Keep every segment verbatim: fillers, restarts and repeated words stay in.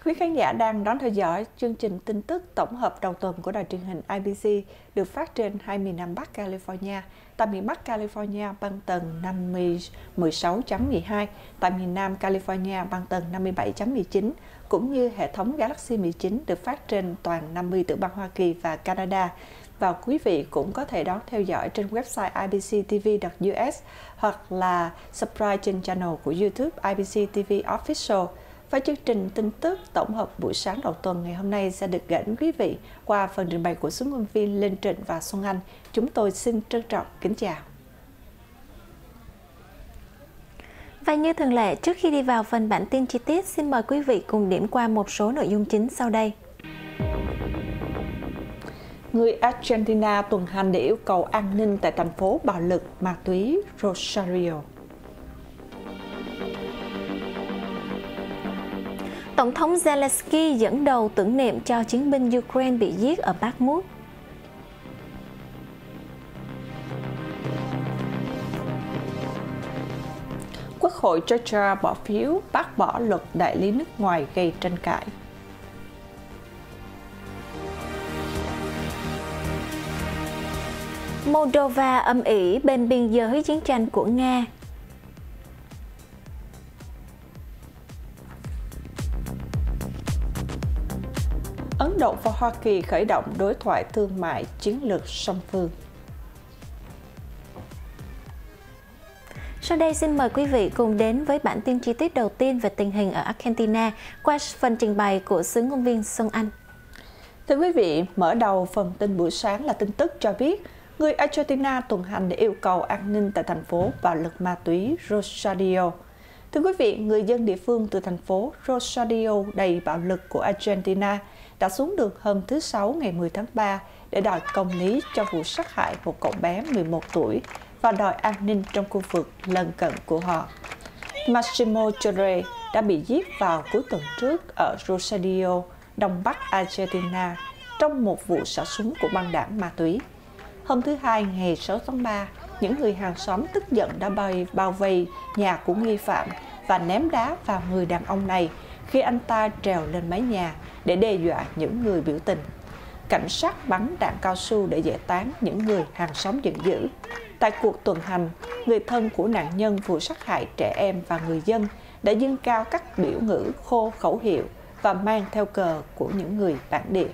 Quý khán giả đang đón theo dõi chương trình tin tức tổng hợp đầu tuần của đài truyền hình I B C được phát trên hai miền Nam Bắc California, tại miền Bắc California băng tần năm mươi, mười sáu chấm mười hai, tại miền Nam California băng tần năm mươi bảy chấm mười chín, cũng như hệ thống Galaxy mười chín được phát trên toàn năm mươi tiểu bang Hoa Kỳ và Canada. Và quý vị cũng có thể đón theo dõi trên website I B C T V chấm U S hoặc là subscribe trên channel của YouTube I B C T V Official. Và chương trình tin tức tổng hợp buổi sáng đầu tuần ngày hôm nay sẽ được gửi đến quý vị qua phần trình bày của số ngôn viên Linh Trịnh và Xuân Anh. Chúng tôi xin trân trọng kính chào. Và như thường lệ, trước khi đi vào phần bản tin chi tiết, xin mời quý vị cùng điểm qua một số nội dung chính sau đây. Người Argentina tuần hành để yêu cầu an ninh tại thành phố bạo lực ma túy Rosario. Tổng thống Zelensky dẫn đầu tưởng niệm cho chiến binh Ukraine bị giết ở Bakhmut. Quốc hội Georgia bỏ phiếu bác bỏ luật đại lý nước ngoài gây tranh cãi. Moldova âm ỉ bên biên giới chiến tranh của Nga. Ấn Độ và Hoa Kỳ khởi động đối thoại thương mại chiến lược song phương. Sau đây xin mời quý vị cùng đến với bản tin chi tiết đầu tiên về tình hình ở Argentina qua phần trình bày của xứ ngôn viên Xuân Anh. Thưa quý vị, mở đầu phần tin buổi sáng là tin tức cho biết người Argentina tuần hành để yêu cầu an ninh tại thành phố bạo lực ma túy Rosario. Thưa quý vị, người dân địa phương từ thành phố Rosario đầy bạo lực của Argentina đã xuống đường hôm thứ Sáu ngày mười tháng ba để đòi công lý cho vụ sát hại một cậu bé mười một tuổi và đòi an ninh trong khu vực lân cận của họ. Máximo Torre đã bị giết vào cuối tuần trước ở Rosario, đông bắc Argentina, trong một vụ xả súng của băng đảng ma túy. Hôm thứ Hai ngày sáu tháng ba, những người hàng xóm tức giận đã bay bao vây nhà của nghi phạm và ném đá vào người đàn ông này khi anh ta trèo lên mái nhà để đe dọa những người biểu tình. Cảnh sát bắn đạn cao su để giải tán những người hàng xóm giận dữ. Tại cuộc tuần hành, người thân của nạn nhân vụ sát hại trẻ em và người dân đã dâng cao các biểu ngữ khô khẩu hiệu và mang theo cờ của những người bản địa.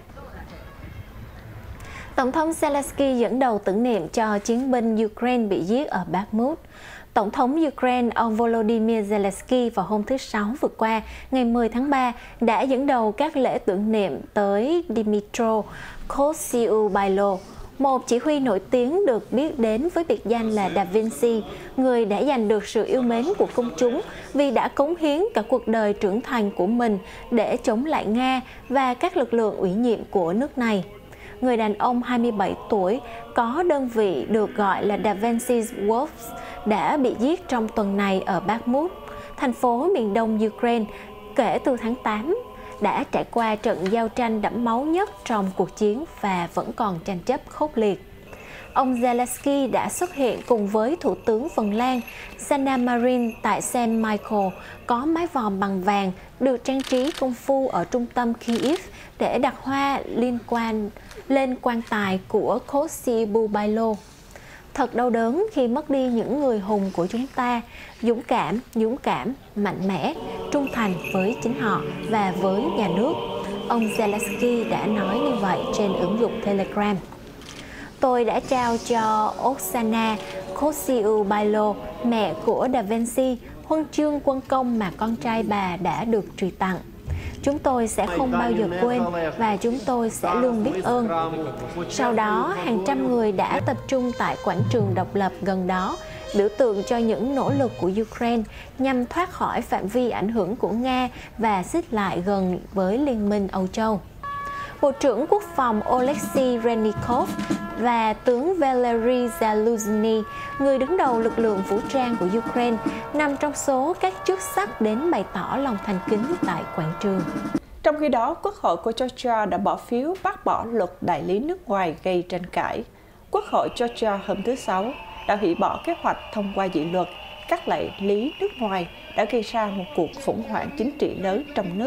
Tổng thống Zelensky dẫn đầu tưởng niệm cho chiến binh Ukraine bị giết ở Bakhmut. Tổng thống Ukraine ông Volodymyr Zelensky vào hôm thứ Sáu vừa qua, ngày mười tháng ba, đã dẫn đầu các lễ tưởng niệm tới Dmytro Kostyubailo, một chỉ huy nổi tiếng được biết đến với biệt danh là Da Vinci, người đã giành được sự yêu mến của công chúng vì đã cống hiến cả cuộc đời trưởng thành của mình để chống lại Nga và các lực lượng ủy nhiệm của nước này. Người đàn ông hai mươi bảy tuổi có đơn vị được gọi là Da Vinci's Wolves đã bị giết trong tuần này ở Bakhmut, thành phố miền đông Ukraine, kể từ tháng tám, đã trải qua trận giao tranh đẫm máu nhất trong cuộc chiến và vẫn còn tranh chấp khốc liệt. Ông Zelensky đã xuất hiện cùng với Thủ tướng Phần Lan Sanna Marin tại Saint Michael, có mái vòm bằng vàng được trang trí công phu ở trung tâm Kyiv để đặt hoa liên quan lên quan tài của Kostyubailo. Thật đau đớn khi mất đi những người hùng của chúng ta, dũng cảm, dũng cảm, mạnh mẽ, trung thành với chính họ và với nhà nước. Ông Zelensky đã nói như vậy trên ứng dụng Telegram. Tôi đã trao cho Oksana Kostyubailo, mẹ của Da Vinci, huân chương quân công mà con trai bà đã được truy tặng. Chúng tôi sẽ không bao giờ quên và chúng tôi sẽ luôn biết ơn. Sau đó, hàng trăm người đã tập trung tại quảng trường độc lập gần đó, biểu tượng cho những nỗ lực của Ukraine nhằm thoát khỏi phạm vi ảnh hưởng của Nga và xích lại gần với Liên minh Âu Châu. Bộ trưởng Quốc phòng Oleksiy Reznikov và tướng Valery Zaluzhny, người đứng đầu lực lượng vũ trang của Ukraine, nằm trong số các chức sắc đến bày tỏ lòng thành kính tại quảng trường. Trong khi đó, Quốc hội của Georgia đã bỏ phiếu bác bỏ luật đại lý nước ngoài gây tranh cãi. Quốc hội Georgia hôm thứ Sáu đã hủy bỏ kế hoạch thông qua dự luật các đại lý nước ngoài đã gây ra một cuộc khủng hoảng chính trị lớn trong nước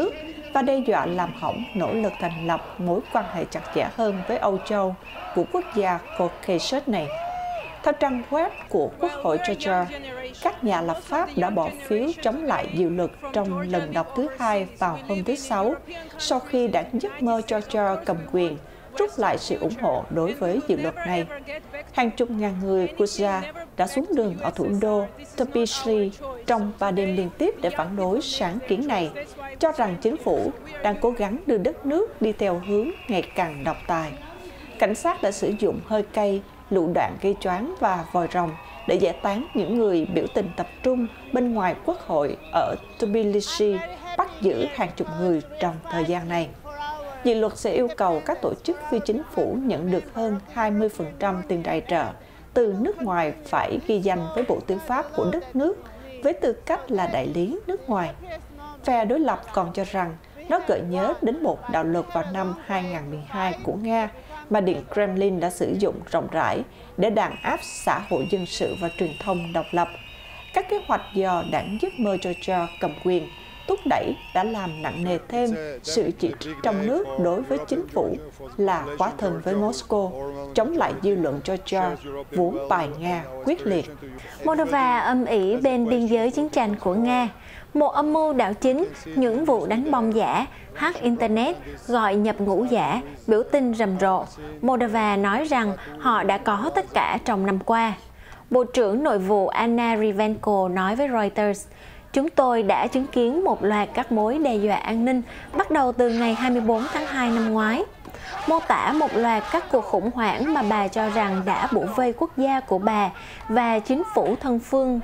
và đe dọa làm hỏng nỗ lực thành lập mối quan hệ chặt chẽ hơn với Âu Châu của quốc gia Caucasus này. Theo trang web của Quốc hội Georgia, các nhà lập pháp đã bỏ phiếu chống lại dự luật trong lần đọc thứ hai vào hôm thứ Sáu, sau khi đảng giấc mơ Georgia cầm quyền rút lại sự ủng hộ đối với dự luật này. Hàng chục ngàn người Georgia đã xuống đường ở thủ đô Tbilisi trong ba đêm liên tiếp để phản đối sáng kiến này, cho rằng chính phủ đang cố gắng đưa đất nước đi theo hướng ngày càng độc tài. Cảnh sát đã sử dụng hơi cay, lựu đạn gây choáng và vòi rồng để giải tán những người biểu tình tập trung bên ngoài quốc hội ở Tbilisi, bắt giữ hàng chục người trong thời gian này. Dự luật sẽ yêu cầu các tổ chức phi chính phủ nhận được hơn hai mươi phần trăm tiền tài trợ từ nước ngoài phải ghi danh với Bộ Tư pháp của đất nước với tư cách là đại lý nước ngoài. Phe đối lập còn cho rằng nó gợi nhớ đến một đạo luật vào năm hai nghìn không trăm mười hai của Nga mà Điện Kremlin đã sử dụng rộng rãi để đàn áp xã hội dân sự và truyền thông độc lập. Các kế hoạch do đảng giấc mơ Georgia cầm quyền thúc đẩy đã làm nặng nề thêm sự chỉ trích trong nước đối với chính phủ là quá thân với Moscow, chống lại dư luận Georgia vốn bài Nga quyết liệt. Moldova âm ỉ bên biên giới chiến tranh của Nga. Một âm mưu đảo chính, những vụ đánh bom giả, hack Internet, gọi nhập ngũ giả, biểu tình rầm rộ. Moldova nói rằng họ đã có tất cả trong năm qua. Bộ trưởng Nội vụ Anna Rivenko nói với Reuters, chúng tôi đã chứng kiến một loạt các mối đe dọa an ninh bắt đầu từ ngày hai mươi bốn tháng hai năm ngoái. Mô tả một loạt các cuộc khủng hoảng mà bà cho rằng đã bủa vây quốc gia của bà và chính phủ thân phương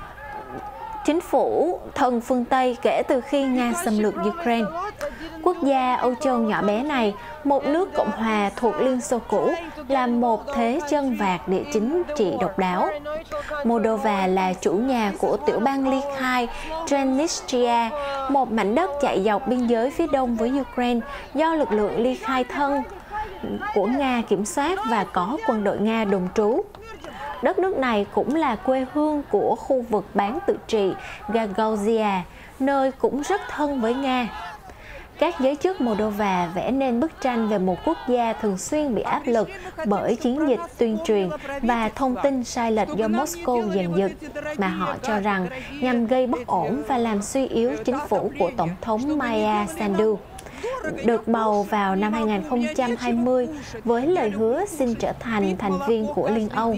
chính phủ thân phương Tây kể từ khi Nga xâm lược Ukraine. Quốc gia Âu Châu nhỏ bé này, một nước Cộng hòa thuộc Liên Xô cũ, là một thế chân vạc địa chính trị độc đáo. Moldova là chủ nhà của tiểu bang ly khai Transnistria, một mảnh đất chạy dọc biên giới phía đông với Ukraine do lực lượng ly khai thân của Nga kiểm soát và có quân đội Nga đồn trú. Đất nước này cũng là quê hương của khu vực bán tự trị Gagauzia, nơi cũng rất thân với Nga. Các giới chức Moldova vẽ nên bức tranh về một quốc gia thường xuyên bị áp lực bởi chiến dịch tuyên truyền và thông tin sai lệch do Moscow dàn dựng, mà họ cho rằng nhằm gây bất ổn và làm suy yếu chính phủ của Tổng thống Maia Sandu, được bầu vào năm hai nghìn không trăm hai mươi với lời hứa xin trở thành thành viên của Liên Âu.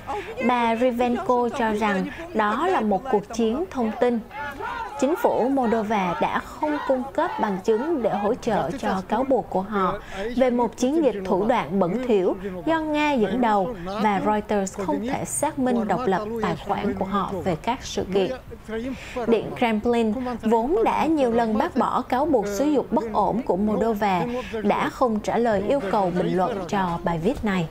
Bà Rivenko cho rằng đó là một cuộc chiến thông tin. Chính phủ Moldova đã không cung cấp bằng chứng để hỗ trợ cho cáo buộc của họ về một chiến dịch thủ đoạn bẩn thỉu do Nga dẫn đầu, và Reuters không thể xác minh độc lập tài khoản của họ về các sự kiện. Điện Kremlin vốn đã nhiều lần bác bỏ cáo buộc xúi dục bất ổn của Moldova, đã không trả lời yêu cầu bình luận cho bài viết này.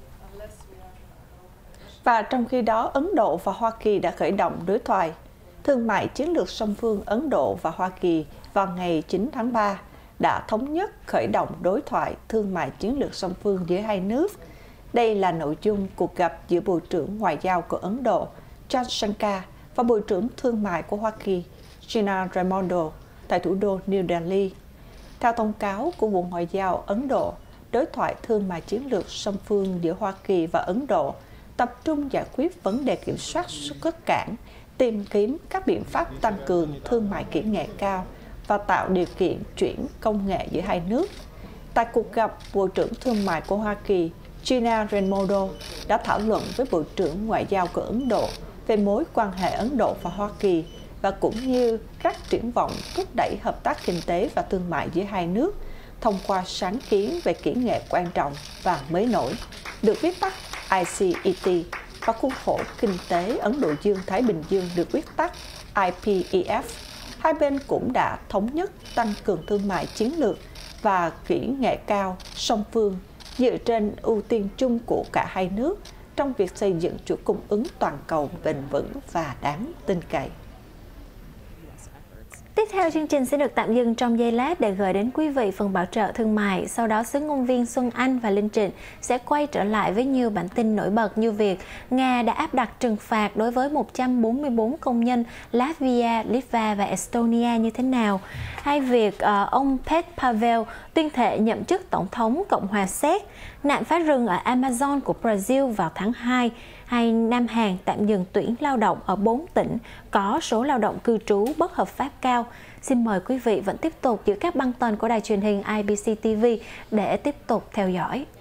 Và trong khi đó, Ấn Độ và Hoa Kỳ đã khởi động đối thoại thương mại chiến lược song phương. Ấn Độ và Hoa Kỳ vào ngày chín tháng ba đã thống nhất khởi động đối thoại thương mại chiến lược song phương giữa hai nước. Đây là nội dung cuộc gặp giữa Bộ trưởng Ngoại giao của Ấn Độ Jaishankar và Bộ trưởng Thương mại của Hoa Kỳ Gina Raimondo tại thủ đô New Delhi. Theo thông cáo của Bộ Ngoại giao Ấn Độ, đối thoại thương mại chiến lược song phương giữa Hoa Kỳ và Ấn Độ tập trung giải quyết vấn đề kiểm soát xuất nhập cảng, tìm kiếm các biện pháp tăng cường thương mại kỹ nghệ cao và tạo điều kiện chuyển công nghệ giữa hai nước. Tại cuộc gặp, Bộ trưởng Thương mại của Hoa Kỳ Gina Raimondo đã thảo luận với Bộ trưởng Ngoại giao của Ấn Độ về mối quan hệ Ấn Độ và Hoa Kỳ và cũng như các triển vọng thúc đẩy hợp tác kinh tế và thương mại giữa hai nước thông qua sáng kiến về kỹ nghệ quan trọng và mới nổi, được viết tắt I C E T, và khuôn khổ kinh tế Ấn Độ Dương-Thái Bình Dương được viết tắt I P E F. Hai bên cũng đã thống nhất tăng cường thương mại chiến lược và kỹ nghệ cao song phương dựa trên ưu tiên chung của cả hai nước trong việc xây dựng chuỗi cung ứng toàn cầu bền vững và đáng tin cậy. Tiếp tiếp theo, chương trình sẽ được tạm dừng trong giây lát để gửi đến quý vị phần bảo trợ thương mại. Sau đó, xứ ngôn viên Xuân Anh và Linh Trịnh sẽ quay trở lại với nhiều bản tin nổi bật như việc Nga đã áp đặt trừng phạt đối với một trăm bốn mươi bốn công nhân Latvia, Litva và Estonia như thế nào, hay việc uh, ông Petr Pavel tuyên thệ nhậm chức Tổng thống Cộng hòa Séc, nạn phá rừng ở Amazon của Brazil vào tháng hai, hay Nam Hàn tạm dừng tuyển lao động ở bốn tỉnh có số lao động cư trú bất hợp pháp cao. Xin mời quý vị vẫn tiếp tục giữ các băng tần của đài truyền hình i bê xê ti vi để tiếp tục theo dõi.